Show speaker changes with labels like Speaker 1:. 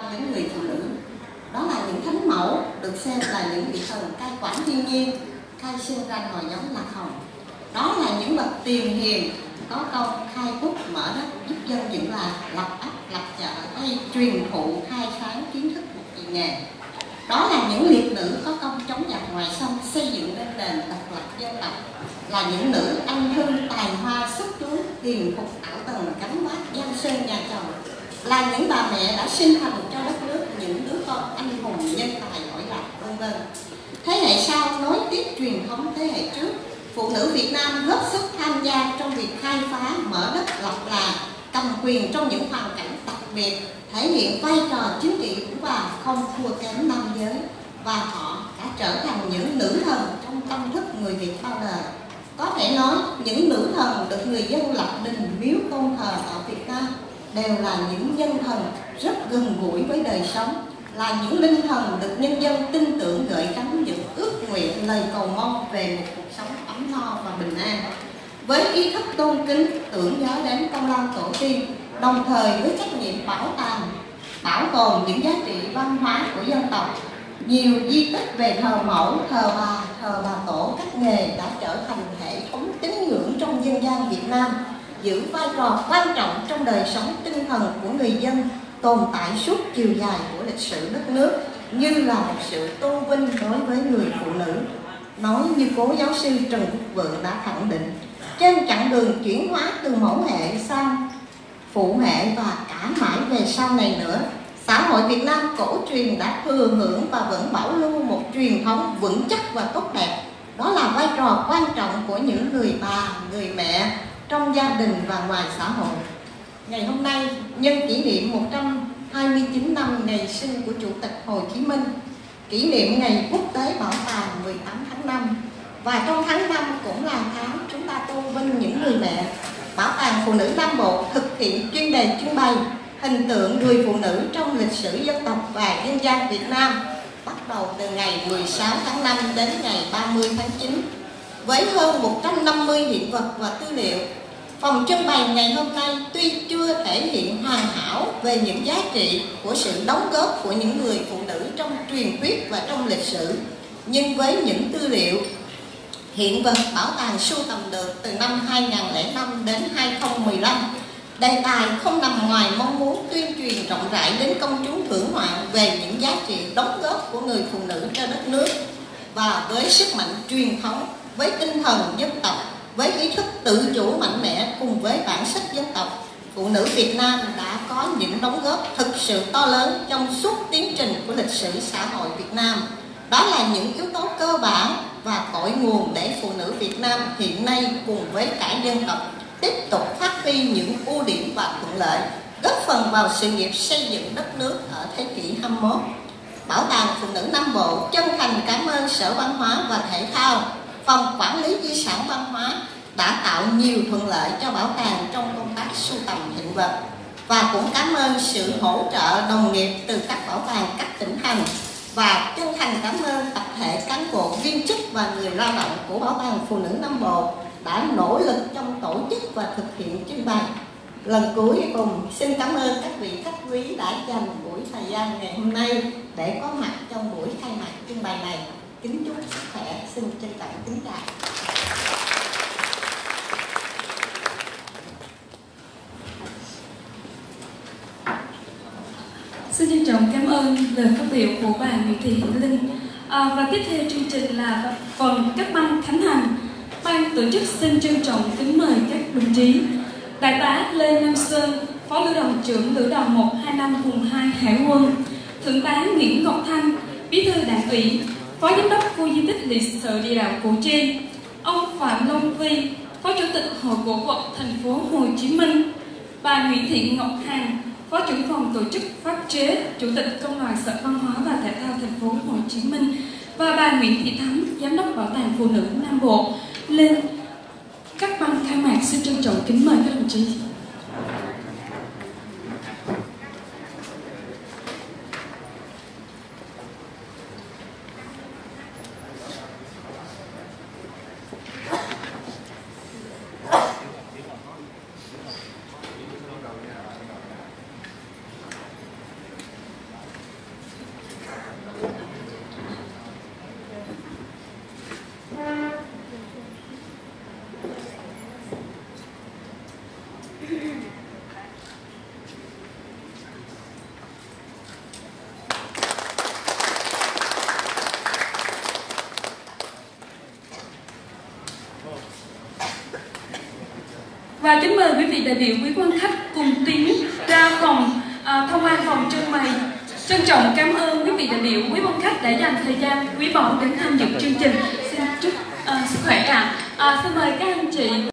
Speaker 1: những người phụ nữ. Đó là những thánh mẫu được xem là những vị thần cai quản thiên nhiên, khai sinh ra nòi giống lạc hồng. Đó là những bậc tiền hiền có công khai quốc mở đất, giúp dân dựng làng, lập ấp, lập chợ hay truyền thụ khai sáng kiến thức một kỳ nghề. Đó là những liệt nữ có công chống giặc ngoài xâm, xây dựng nên nền độc lập dân tộc. Là những nữ anh hương tài hoa xuất chúng, hiền phục ảo tầng cánh vác giang sơn nhà chồng. Là những bà mẹ đã sinh thành cho đất nước những đứa con anh hùng nhân tài giỏi lạc, vân vân. Thế hệ sau nối tiếp truyền thống thế hệ trước. Phụ nữ Việt Nam góp sức tham gia trong việc khai phá, mở đất, lập làng, cầm quyền trong những hoàn cảnh đặc biệt, thể hiện vai trò chính trị của bà không thua kém nam giới, và họ đã trở thành những nữ thần trong tâm thức người Việt bao đời. Có thể nói những nữ thần được người dân lập đình miếu tôn thờ ở Việt Nam đều là những nhân thần rất gần gũi với đời sống, là những linh thần được nhân dân tin tưởng gửi gắm những ước nguyện, lời cầu mong về một cuộc sống ấm no và bình an. Với ý thức tôn kính, tưởng nhớ đến công lao tổ tiên, đồng thời với trách nhiệm bảo tàng, bảo tồn những giá trị văn hóa của dân tộc, nhiều di tích về thờ mẫu, thờ bà tổ các nghề đã trở thành hệ thống tín ngưỡng trong dân gian Việt Nam, giữ vai trò quan trọng trong đời sống tinh thần của người dân, tồn tại suốt chiều dài của lịch sử đất nước, như là một sự tôn vinh đối với người phụ nữ. Nói như cố giáo sư Trần Quốc Vượng đã khẳng định, trên chặng đường chuyển hóa từ mẫu hệ sang phụ hệ và cả mãi về sau này nữa, xã hội Việt Nam cổ truyền đã thừa hưởng và vẫn bảo lưu một truyền thống vững chắc và tốt đẹp. Đó là vai trò quan trọng của những người bà, người mẹ trong gia đình và ngoài xã hội. Ngày hôm nay, nhân kỷ niệm 129 năm ngày sinh của Chủ tịch Hồ Chí Minh, kỷ niệm ngày quốc tế bảo tàng 18 tháng 5, và trong tháng 5 cũng là tháng chúng ta tôn vinh những người mẹ. Bảo tàng Phụ nữ Nam Bộ thực hiện chuyên đề trưng bày hình tượng người phụ nữ trong lịch sử dân tộc và dân gian Việt Nam, bắt đầu từ ngày 16 tháng 5 đến ngày 30 tháng 9. Với hơn 150 hiện vật và tư liệu, phòng trưng bày ngày hôm nay tuy chưa thể hiện hoàn hảo về những giá trị của sự đóng góp của những người phụ nữ trong truyền thuyết và trong lịch sử, nhưng với những tư liệu, hiện vật bảo tàng sưu tầm được từ năm 2005 đến 2015, đề tài không nằm ngoài mong muốn tuyên truyền rộng rãi đến công chúng thưởng ngoạn về những giá trị đóng góp của người phụ nữ cho đất nước. Và với sức mạnh truyền thống, với tinh thần dân tộc, với ý thức tự chủ mạnh mẽ cùng với bản sắc dân tộc, phụ nữ Việt Nam đã có những đóng góp thực sự to lớn trong suốt tiến trình của lịch sử xã hội Việt Nam. Đó là những yếu tố cơ bản và cội nguồn để phụ nữ Việt Nam hiện nay cùng với cả dân tộc tiếp tục phát huy những ưu điểm và thuận lợi, góp phần vào sự nghiệp xây dựng đất nước ở thế kỷ 21. Bảo tàng Phụ nữ Nam Bộ chân thành cảm ơn Sở Văn hóa và Thể thao, Phòng Quản lý Di sản Văn hóa đã tạo nhiều thuận lợi cho bảo tàng trong công tác sưu tầm hiện vật, và cũng cảm ơn sự hỗ trợ đồng nghiệp từ các bảo tàng các tỉnh thành, và chân thành cảm ơn tập thể cán bộ, viên chức và người lao động của Bảo tàng Phụ nữ Nam Bộ đã nỗ lực trong tổ chức và thực hiện trưng bày. Lần cuối cùng xin cảm ơn các vị khách quý đã dành buổi thời gian ngày hôm nay để có mặt trong buổi khai mạc trưng bày này. Kính chúc sức khỏe, xin trân trọng kính chào.
Speaker 2: Xin trân trọng cảm ơn lời phát biểu của bà Nguyễn Thị Hiển Linh. Và tiếp theo chương trình là phần cắt băng khánh thành. Ban tổ chức xin trân trọng kính mời các đồng chí Đại tá Lê Nam Sơn, Phó Lữ đoàn trưởng Lữ đoàn 125 vùng 2 Hải quân, Thượng tá Nguyễn Ngọc Thanh, Bí thư Đảng ủy, Phó Giám đốc khu di tích lịch sử địa đạo Củ Chi, ông Phạm Long Vi, Phó Chủ tịch Hội Cổ vật thành phố Hồ Chí Minh, bà Nguyễn Thị Ngọc Hằng, Phó trưởng phòng tổ chức pháp chế, Chủ tịch Công đoàn Sở Văn hóa và Thể thao thành phố Hồ Chí Minh, và bà Nguyễn Thị Thắm, Giám đốc Bảo tàng Phụ nữ Nam Bộ lên các băng khai mạc. Xin trân trọng kính mời các đồng chí. Và kính mời quý vị đại biểu, quý quan khách cùng tiến ra phòng thông qua phòng trưng bày. Trân trọng cảm ơn quý vị đại biểu, quý quan khách đã dành thời gian quý báu đến tham dự chương trình. Xin chúc sức khỏe ạ. Xin mời các anh chị.